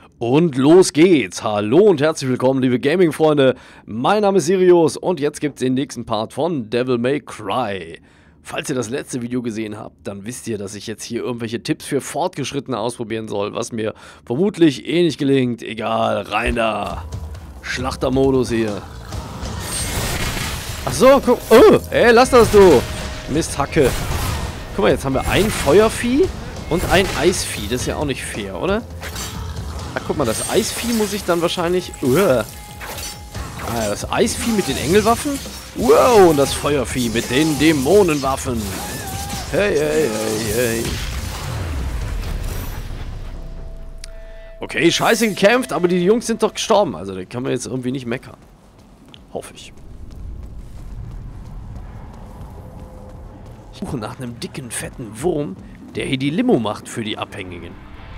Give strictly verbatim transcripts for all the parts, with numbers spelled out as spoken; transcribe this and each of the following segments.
Und los geht's. Hallo und herzlich willkommen, liebe Gaming-Freunde. Mein Name ist Sirius und jetzt gibt's den nächsten Part von Devil May Cry. Falls ihr das letzte Video gesehen habt, dann wisst ihr, dass ich jetzt hier irgendwelche Tipps für Fortgeschrittene ausprobieren soll, was mir vermutlich eh nicht gelingt. Egal, rein da. Schlachtermodus hier. Ach so, guck. Oh, ey, lass das du. Misthacke. Guck mal, jetzt haben wir ein Feuervieh und ein Eisvieh. Das ist ja auch nicht fair, oder? Ach, guck mal, das Eisvieh muss ich dann wahrscheinlich... Uh. Ah, das Eisvieh mit den Engelwaffen. Wow, und das Feuervieh mit den Dämonenwaffen. Hey, hey, hey, hey. Okay, scheiße gekämpft, aber die Jungs sind doch gestorben. Also, da kann man jetzt irgendwie nicht meckern. Hoffe ich. Ich suche nach einem dicken, fetten Wurm, der hier die Limo macht für die Abhängigen.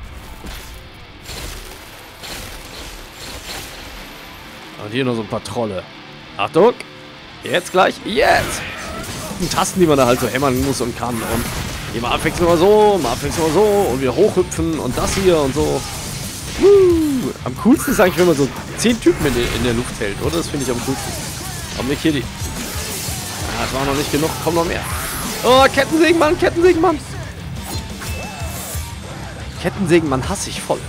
Und hier noch so ein paar Trolle. Achtung! Jetzt gleich. Jetzt! Die Tasten, die man da halt so hämmern muss und kann. Und hier mal abwechselnd mal so, mal abwechselnd mal so. Und wieder hochhüpfen und das hier und so. Uh, am coolsten ist eigentlich, wenn man so zehn Typen in, in der Luft hält, oder? Das finde ich am coolsten. Aber nicht hier die... Ah, das war noch nicht genug. Komm noch mehr. Oh, Kettensägenmann, Kettensägenmann. Kettensägenmann hasse ich voll.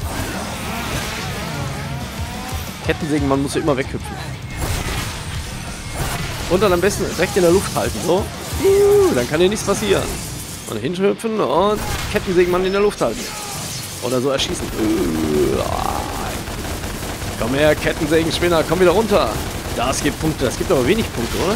Kettensägenmann muss ja immer weghüpfen. Und dann am besten direkt in der Luft halten, so. Uh, dann kann dir nichts passieren. Und hinhüpfen und Kettensägenmann in der Luft halten. Oder so erschießen. Uh, komm her, Kettensägenspinner, komm wieder runter. Das gibt Punkte, das gibt aber wenig Punkte, oder?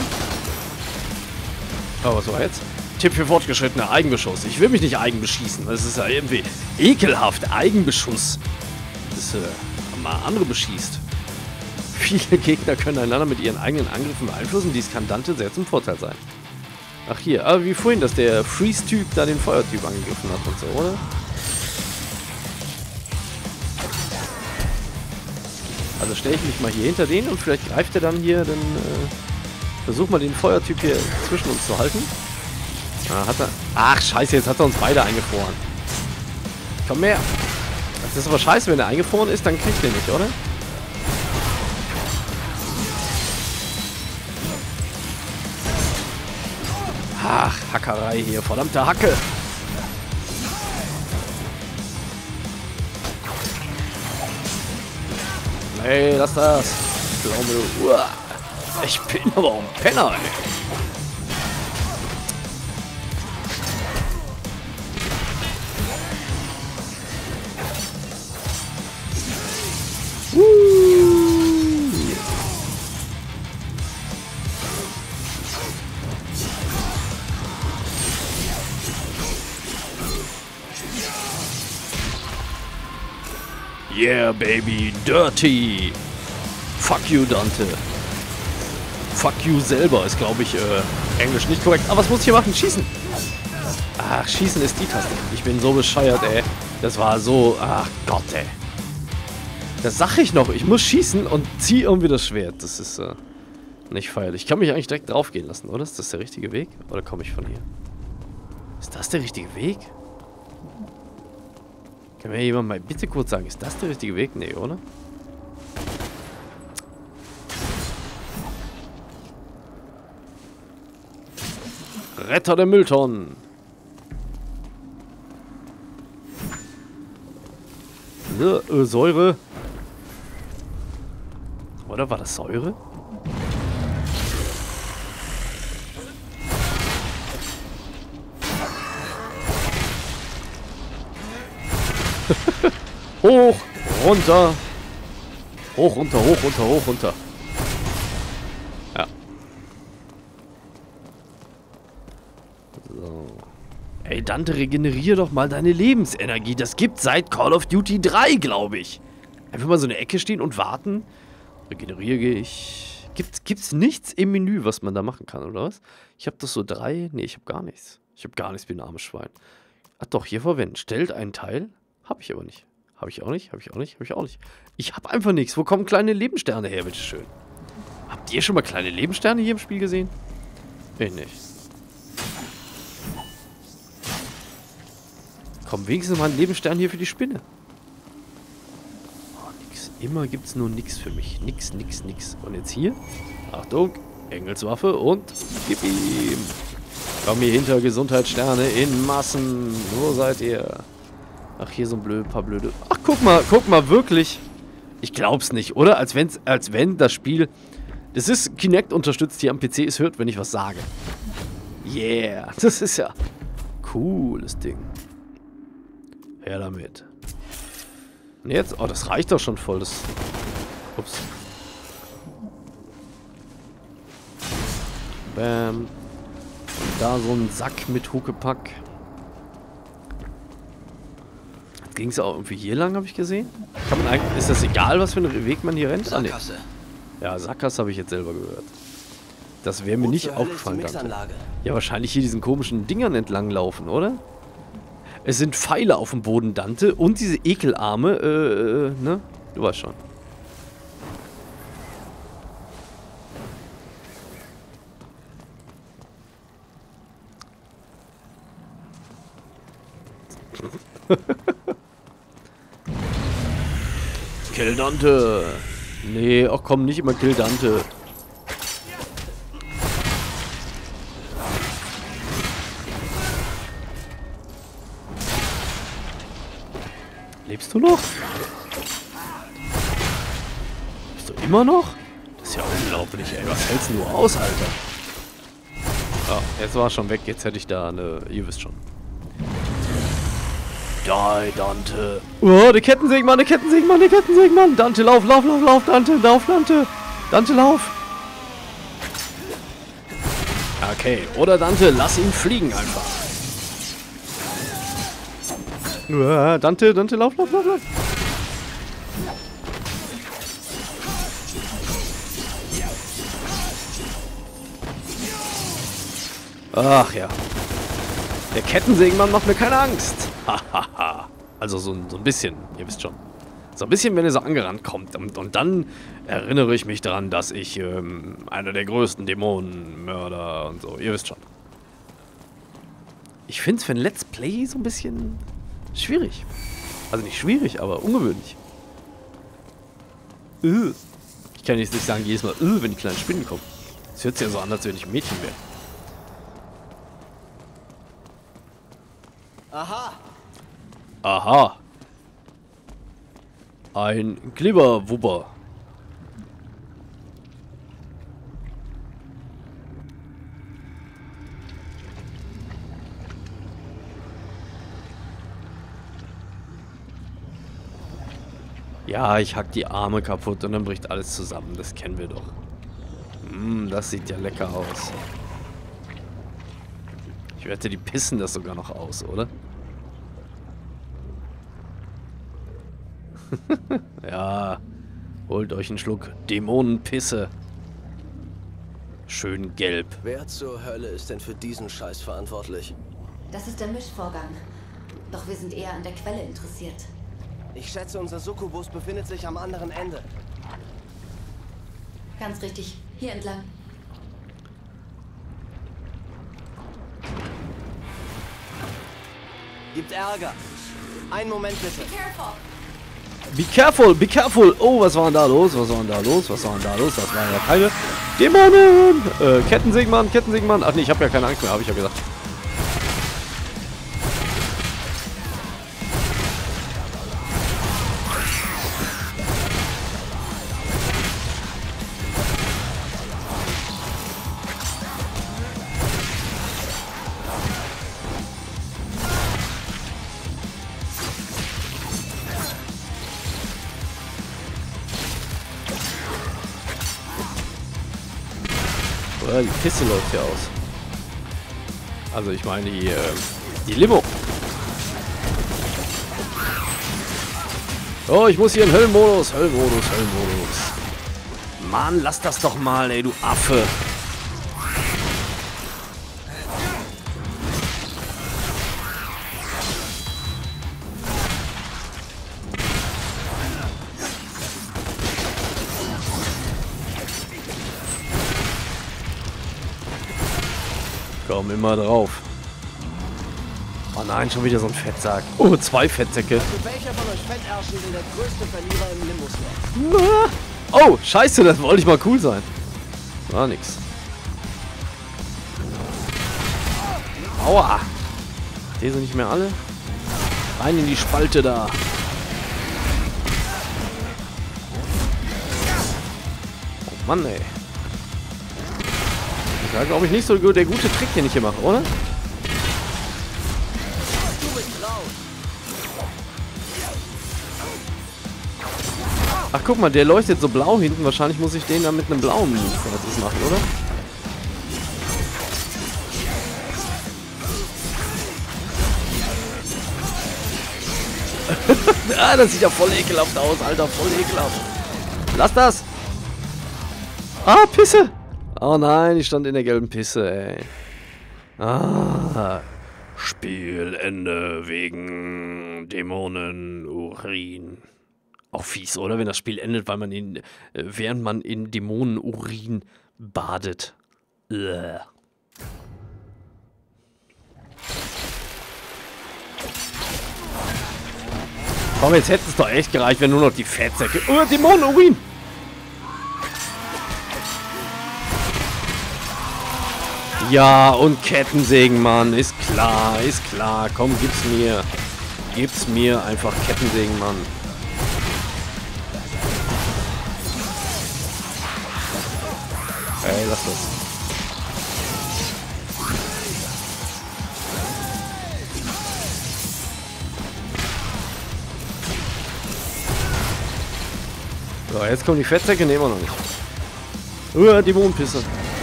Aber was war jetzt? Tipp für Fortgeschrittene, Eigenbeschuss. Ich will mich nicht eigenbeschießen. Das ist ja irgendwie ekelhaft. Eigenbeschuss. Das ist, äh, mal andere beschießt. Viele Gegner können einander mit ihren eigenen Angriffen beeinflussen. Dies kann Dante sehr zum Vorteil sein. Ach hier, aber wie vorhin, dass der Freeze-Typ da den Feuertyp angegriffen hat und so, oder? Also stelle ich mich mal hier hinter den und vielleicht greift er dann hier, dann äh, versuch mal den Feuertyp hier zwischen uns zu halten. Ah, hat er... Ach, scheiße, jetzt hat er uns beide eingefroren. Komm her. Das ist aber scheiße, wenn er eingefroren ist, dann kriegt er nicht, oder? Ach, Hackerei hier, verdammte Hacke. Hey, lass das. Ich glaube, uah, ich bin aber auch ein Penner, ey. Yeah, baby, dirty. Fuck you, Dante. Fuck you selber ist, glaube ich, äh, Englisch nicht korrekt. Aber was muss ich hier machen? Schießen. Ach, schießen ist die Taste. Ich bin so bescheuert, ey. Das war so... Ach Gott, ey. Das sag ich noch. Ich muss schießen und zieh irgendwie das Schwert. Das ist, äh, nicht feierlich. Ich kann mich eigentlich direkt drauf gehen lassen, oder? Ist das der richtige Weg? Oder komme ich von hier? Ist das der richtige Weg? Kann mir jemand mal bitte kurz sagen, ist das der richtige Weg? Nee, oder? Retter der Mülltonnen. Äh, äh, Säure. Oder war das Säure? Hoch, runter. Hoch, runter, hoch, runter, hoch, runter. Ja. So. Ey, Dante, regeneriere doch mal deine Lebensenergie. Das gibt's seit Call of Duty drei, glaube ich. Einfach mal so eine Ecke stehen und warten. Regeneriere ich. Gibt, gibt's nichts im Menü, was man da machen kann, oder was? Ich habe das so drei. Nee, ich habe gar nichts. Ich habe gar nichts, bin ein armes Schwein. Ach doch, hier verwenden. Stellt einen Teil. Habe ich aber nicht. Habe ich auch nicht, habe ich auch nicht, habe ich auch nicht. Ich habe einfach nichts. Wo kommen kleine Lebenssterne her, bitteschön? Habt ihr schon mal kleine Lebenssterne hier im Spiel gesehen? Ich nicht. Komm, wenigstens mal ein Lebensstern hier für die Spinne. nix. Immer gibt's nur nix für mich. Nix, nix, nix. Und jetzt hier. Achtung. Engelswaffe und gib ihm. Komm hier hinter, Gesundheitssterne in Massen. Wo seid ihr? Ach, hier so ein blöd, paar blöde... Ach, guck mal, guck mal, wirklich. Ich glaub's nicht, oder? Als, wenn's, als wenn das Spiel... Das ist Kinect unterstützt hier am P C. Es hört, wenn ich was sage. Yeah. Das ist ja... Cooles Ding. Her damit. Und jetzt... Oh, das reicht doch schon voll. Das... Ups. Bam. Und da so ein Sack mit Huckepack. Jetzt ging es auch irgendwie hier lang, habe ich gesehen. Kann man eigentlich, ist das egal, was für einen Weg man hier rennt? Ah, nee. Ja, Sackgasse habe ich jetzt selber gehört. Das wäre mir nicht aufgefallen. Ja, wahrscheinlich hier diesen komischen Dingern entlang laufen, oder? Es sind Pfeile auf dem Boden, Dante. Und diese Ekelarme, äh, äh, ne? Du weißt schon. Kill Dante. Nee, ach komm, nicht immer Kill Dante. Lebst du noch? Bist du immer noch? Das ist ja unglaublich, ey. Was hältst du aus, Alter? Ah, jetzt war er schon weg. Jetzt hätte ich da eine... Ihr wisst schon. Die, Dante. Oh, der Kettensägenmann, der Kettensägenmann, der Kettensägenmann. Dante, lauf, lauf, lauf, lauf, Dante, lauf, Dante. Dante, lauf. Okay, oder Dante, lass ihn fliegen einfach. Uh, Dante, Dante, lauf, lauf, lauf, lauf. Ach ja. Der Kettensägenmann macht mir keine Angst. Hahaha. Also so, so ein bisschen, ihr wisst schon. So ein bisschen, wenn er so angerannt kommt. Und, und dann erinnere ich mich daran, dass ich ähm, einer der größten Dämonenmörder und so. Ihr wisst schon. Ich finde es für ein Let's Play so ein bisschen schwierig. Also nicht schwierig, aber ungewöhnlich. Ich kann jetzt nicht sagen jedes Mal, wenn die kleinen Spinnen kommen. Es hört sich ja so an, als wenn ich ein Mädchen wäre. Aha. Aha. Ein Glibberwubber. Ja, ich hack die Arme kaputt und dann bricht alles zusammen. Das kennen wir doch. Mm, das sieht ja lecker aus. Ich wette, die pissen das sogar noch aus, oder? Ja, holt euch einen Schluck Dämonenpisse. Schön gelb. Wer zur Hölle ist denn für diesen Scheiß verantwortlich? Das ist der Mischvorgang. Doch wir sind eher an der Quelle interessiert. Ich schätze, unser Succubus befindet sich am anderen Ende. Ganz richtig. Hier entlang. Gibt Ärger. Einen Moment bitte. Be careful. Be careful, be careful. Oh, was war denn da los? Was war denn da los? Was war denn da los? Das waren ja keine Dämonen. Äh, Kettensägenmann, Kettensägenmann. Ach nee, ich habe ja keine Angst mehr, habe ich ja gesagt. Die Pisse läuft hier aus. Also ich meine die, äh, die Limo. Oh, ich muss hier in Höllenmodus, Höllenmodus, Höllenmodus. Mann, lass das doch mal, ey, du Affe. Komm immer drauf. Oh nein, schon wieder so ein Fettsack. Oh, zwei Fettsäcke. Also welcher von euch Fettärschen will der größte Verlierer im Limbus werden? Oh, scheiße, das wollte ich mal cool sein. War nix. Aua. Die sind nicht mehr alle. Rein in die Spalte da. Oh Mann, ey. Das war, glaube ich, nicht so gut, der gute Trick, den ich hier mache, oder? Ach, guck mal, der leuchtet so blau hinten. Wahrscheinlich muss ich den dann mit einem blauen Move machen, oder? Ah, das sieht ja voll ekelhaft aus, Alter. Voll ekelhaft. Lass das! Ah, Pisse! Oh nein, ich stand in der gelben Pisse, ey. Ah. Spielende wegen Dämonenurin. Auch fies, oder? Wenn das Spiel endet, weil man in, während man in Dämonenurin badet. Ugh. Komm, jetzt hätte es doch echt gereicht, wenn nur noch die Fettsäcke... Oh, Dämonenurin! Ja, und Kettensägen, Mann. Ist klar, ist klar. Komm, gib's mir. Gib's mir einfach Kettensägen, Mann. Ey, lass das. So, jetzt kommen die Fettsäcke, nehmen wir noch nicht. Uah, die Mondpisse.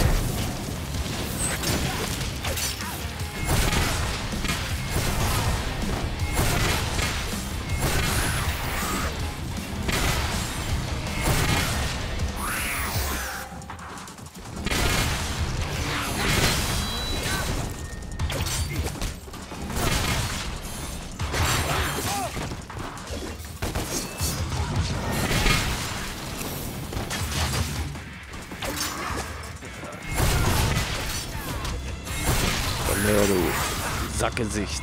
Ja, du Sackgesicht.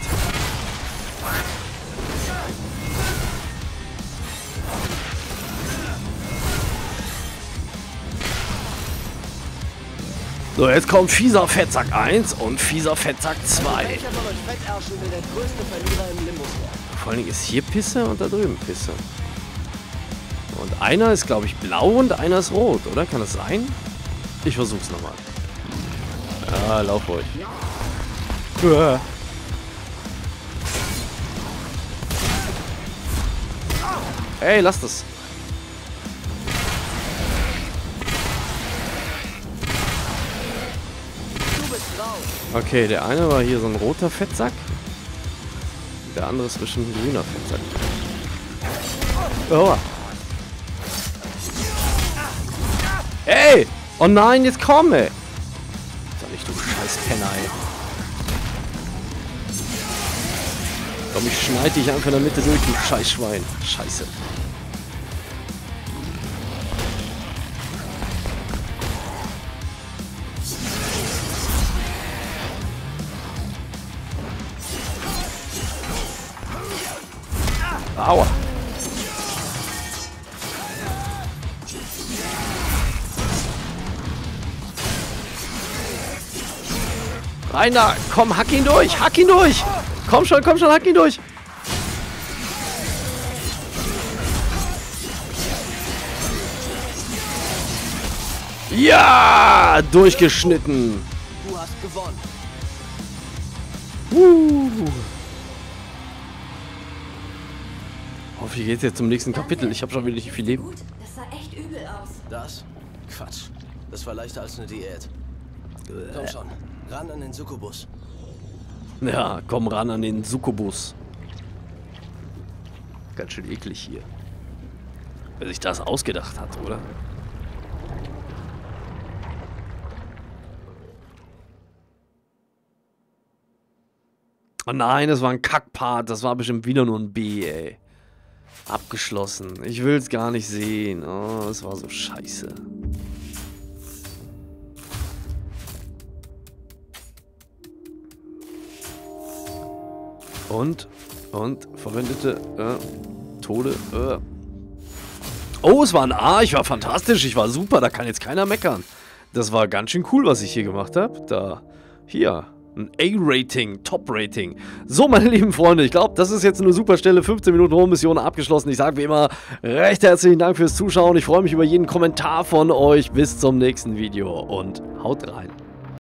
So, jetzt kommt fieser Fettsack eins und fieser Fettsack zwei. Welcher von euch Fettärschen will der größte Verlierer im Limbus werden? Vor allen Dingen ist hier Pisse und da drüben Pisse. Und einer ist, glaube ich, blau und einer ist rot, oder? Kann das sein? Ich versuch's nochmal. Ja, lauf ruhig. Uah. Ey, lass das. Okay, der eine war hier so ein roter Fettsack. Der andere ist zwischen ein grüner Fettsack. Oh. Ey! Oh nein, jetzt komm, ey! Sag nicht, du scheiß Penner, ey. Komm, ich schneide dich einfach in der Mitte durch, du scheiß Schwein. Scheiße. Aua. Rein da! Komm, hack ihn durch! Hack ihn durch! Komm schon, komm schon, hack ihn durch! Ja! Durchgeschnitten! Du hast gewonnen. Uh. Hoffentlich geht's jetzt zum nächsten Kapitel. Ich habe schon wieder nicht viel Leben. Gut, das sah echt übel aus. Das? Quatsch. Das war leichter als eine Diät. Komm schon. Ran an den Succubus. Ja, komm ran an den Succubus. Ganz schön eklig hier. Wer sich das ausgedacht hat, oder? Oh nein, das war ein Kackpart. Das war bestimmt wieder nur ein B, ey. Abgeschlossen. Ich will's gar nicht sehen. Oh, das war so scheiße. Und, und, verwendete, äh, Tode, äh. Oh, es war ein A, ich war fantastisch, ich war super, da kann jetzt keiner meckern. Das war ganz schön cool, was ich hier gemacht habe. Da, hier, ein A-Rating, Top-Rating. So, meine lieben Freunde, ich glaube, das ist jetzt eine super Stelle. fünfzehn Minuten Home-Mission abgeschlossen. Ich sage wie immer, recht herzlichen Dank fürs Zuschauen. Ich freue mich über jeden Kommentar von euch. Bis zum nächsten Video und haut rein.